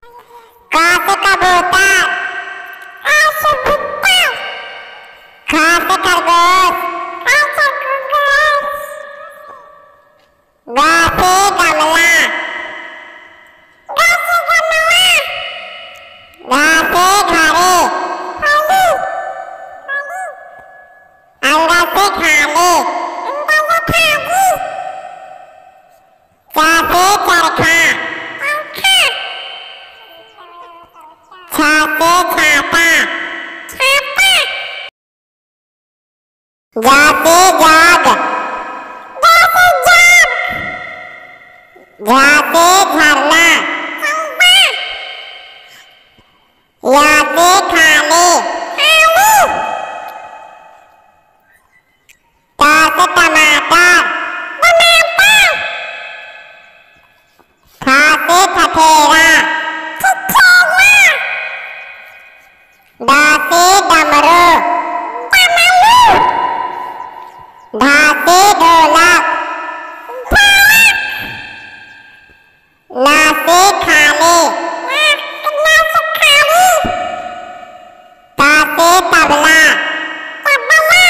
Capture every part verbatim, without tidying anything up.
का से कबूतर, आ से भुट्टा, ख से खरगोश, आ से खरगोश, ग से गमला, ग से गमला, घ से घड़े, अंगा से खाने, अंगा से खाने, चा से चरखा, छा से छाता, छाता, जा से जाग, जा से जाग, झा से झरना, या से खाने, ता से टमाटर, टमाटर, था से ठठेरा, ठठेरा, दा से डमरू, डमरू, ढा से ढोलक, ढोलक, ना से खाने, ना से खाने, ता से तबला, तबला,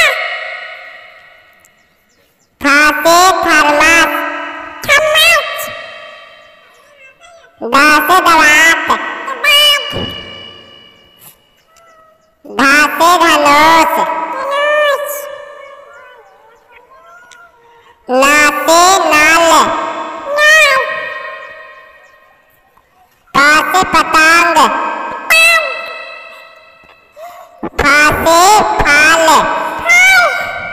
था से थर्मस, थर्मस, दा से दवात, दवात, धा से धनुष, धनुष, ना से नल, नल, पा से पतंग, पतंग, फा से फल, फल,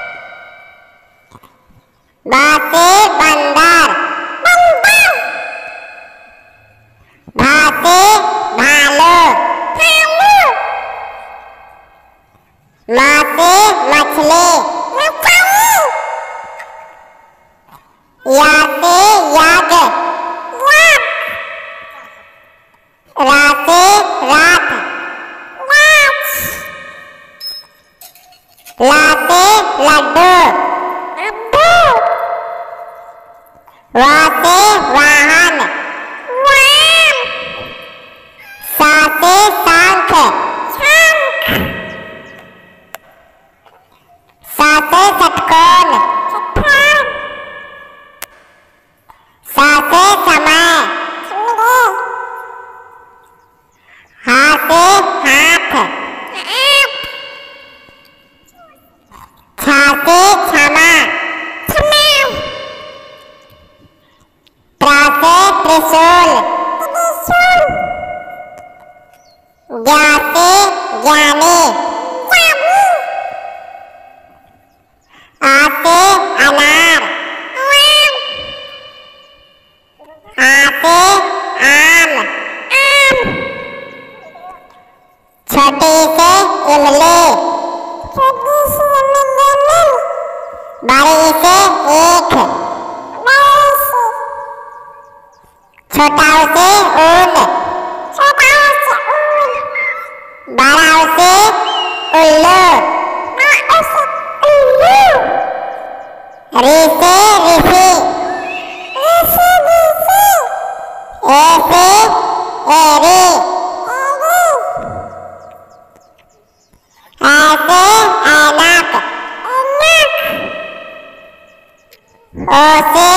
बा से बंदर, बंदर, भा से भालू, भालू, मा से मछली, मछली, या से यज्ञ, यज्ञ, रा से रात, रात, ला से लड्डू, लड्डू, वा से वाहन, वाहन, सा से शंख, शंख, सा से षटकोण, षटकोण, सा से समय, हा से हाथ, छा से क्षमा, क्षमा, त्रा से त्रिशूल, त्रिशूल, ज्ञा से ज्ञानी, ज्ञानी, आ से अनार, अनार, आ से आम, आम, छोटी से इमली, छोटी से इमली, बड़ी से ईख, बड़ी से, छोटा से ऊन, छोटा से ऊन, बड़ा से उल्लू, बड़ा से उल्लू, री से ऋषि, ऋषि ऋषि, ए से एरी, ऐसे ऐनक, ऐनक, ओ से